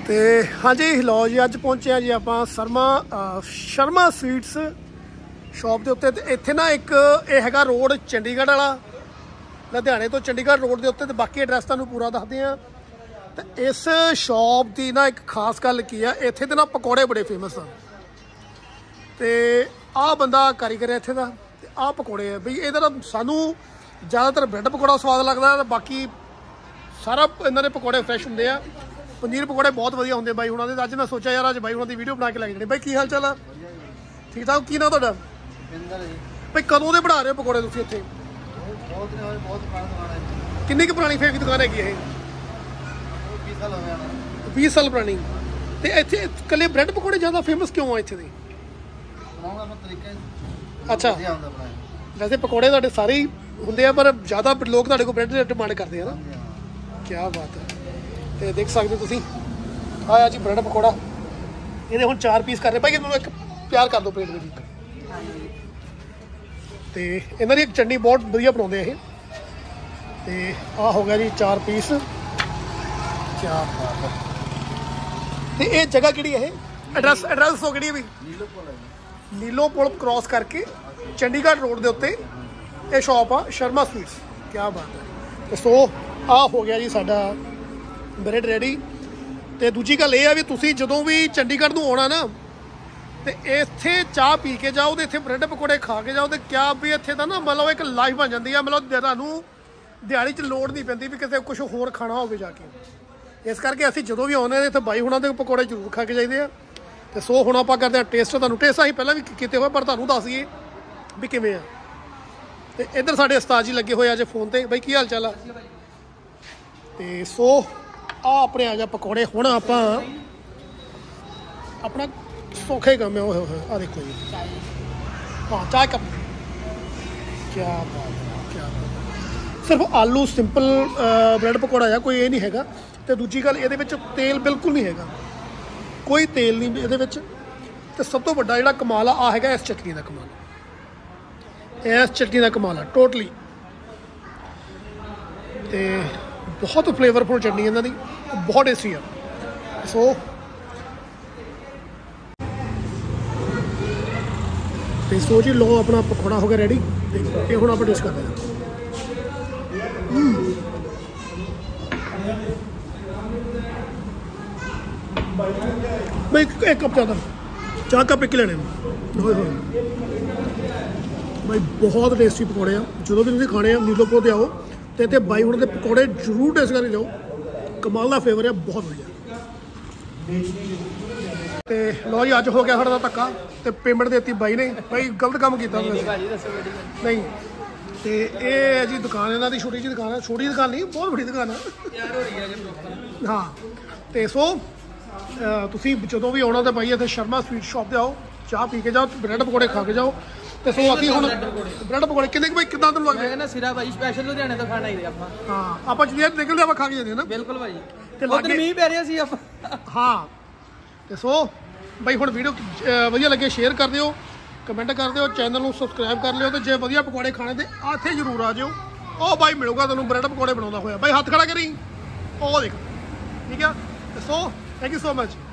तो हाँ जी लो जी अज पहुंचे जी आप शर्मा स्वीट्स शॉप के उत्ते। इत्थे ना एक ये हैगा रोड चंडीगढ़ वाला, लुधियाने तो चंडीगढ़ रोड के उत्ते। तो बाकी एड्रैस तुहानूं पूरा दसदे हैं। तो इस शॉप की ना एक खास गल की है, इत्थे दे ना पकौड़े बड़े फेमस हैं। तो आ बंदा कारीगर है इत्थे दा, आ पकौड़े है बई इहदा सानू ज़्यादातर ब्रैड पकौड़ा स्वाद लगता है। बाकी सारा इन्होंने पकौड़े फ्रैश होंगे आ। पनीर पकौड़े बहुत वधिया होंगे बाई हुणां दे। अज मैं सोचा यार अज बाई हुणां दी वीडियो बना के लैके जानी। बाई की हाल चाल है? ठीक ठाक। की नाम तुहाडा? भाई कदों दे बना रहे हो पकौड़े तुसीं इत्थे? किन्नी क पुरानी फेक दुकान हैगी ये? 20 साल पुरानी। तो इत्थे कल्ले ब्रैड पकौड़े ज़्यादा फेमस क्यों आ इत्थे दे? अच्छा, वैसे पकौड़े तुहाडे सारे ही होंगे आ, पर ज़्यादा लोग तुहाडे कोल ब्रैड डिमांड करते हैं ना। क्या बात है। तो देख सकते हो तुसीं आया जी ब्रैड पकौड़ा। ये हुण 4 पीस कर रहे भाई, मैनूं एक प्यार कर दो प्लेट में जी। तो इन्हां दी एक चटनी बहुत वधिया बनाउंदे ये। तो आ हो गया जी 4 पीस। क्या बात है। तो ये जगह किहड़ी है? एड्रैस दसो किहड़ी है भी? नीलो पुल क्रॉस करके चंडीगढ़ रोड के उत्ते ये शॉप आ शर्मा स्वीट्स। क्या बात है। तो सो आ हो गया जी साडा ब्रैड रेडी। तो दूजी गल ये भी तुसीं जदों भी चंडीगढ़ नूं आउणा ना, तो इत्थे चाह पी के जाओ, तो इत्थे ब्रैड पकौड़े खा के जाओ। तो क्या भी इत्थे दा ना मतलब एक लाइफ बन जाती है। मतलब तुहानूं दिहाड़ी च लोड़ नहीं पैंदी भी किते कुछ होर खाना होवे जाके। इस करके असीं जदों भी आउंदे इत्थे बाई हुणां दे पकौड़े जरूर खा के जाइदे आ। तो सो हुण आपां करदे आ टेस्ट। तुहानूं टेस्ट असीं पहलां भी कीते होए, पर तुहानूं दस दईए भी किवें आ। तो इधर साडे उस्ताद जी लगे हुए अज फोन ते। बई की हाल चाल आ? तो सो आ अपने आ जा पकौड़े। हुण आपां अपना सौखे काम है। ओह आ देखो जी, हाँ चाय कप। क्या बात है, क्या बात है। सिर्फ आलू सिंपल ब्रैड पकौड़ा है, कोई ये नहीं हैगा। तो दूजी गल ये तेल बिल्कुल नहीं हैगा, कोई तेल नहीं ये। तो सब तो वड्डा जिहड़ा कमाल आ हैगा इस चटनी का कमाल। इस चटनी का कमाल है टोटली। तो बहुत फ्लेवरफुल चटनी इन्हां दी, बहुत टेस्टी है। सो तो सो जी लो अपना पकौड़ा हो गया रेडी। ये हुण आप टेस्ट करते हैं। भाई एक कप ज़्यादा चाह कप एक लेने भाई। बहुत टेस्टी पकौड़े आ। जो भी तुसीं खाने नीलो पुल ते आओ तो इत्थे बाई हुणां दे पकौड़े जरूर टेस्ट करके जाओ। कमाल का फ्लेवर है, बहुत बढ़िया। तो लो जी अज हो गया साढ़ा धक्का। तो पेमेंट देती बाई ने। भाई गलत काम किया नहीं। तो ये जी दुकान इन्हां दी छोटी जी दुकान है। छोटी दुकान नहीं, बहुत बड़ी दुकान है। हाँ तो सो तुसीं जदों भी आउणा तो भाई इत्थे शर्मा स्वीट शॉप ते आओ, चाह पी के जाओ, ब्रैड पकौड़े खा के जाओ। तो सो असीं हुण ब्रैड पकौड़े किन्ने भाई किदां तुहानूं लगदे? मैं सिरा भाई स्पैशल लुधियाने तो खाना ही आपां। हाँ आपां जदीं निकलदे आपां खा के जांदे ना। बिल्कुल भाई। ते लागे मींह पै रिहा सी आपां। हाँ तो सो भाई हुण वीडियो वधिया लगे शेयर कर दिओ, कमेंट कर दिओ, चैनल नूं सबसक्राइब कर लिओ। तो जे वधिया पकौड़े खाने ते इत्थे जरूर आ जाओ। ओ भाई मिलूगा तुहानूं ब्रैड पकौड़े बनाउंदा होया। भाई हत्थ खड़ा करी, ओ देख। ठीक है। तो so thank you so much.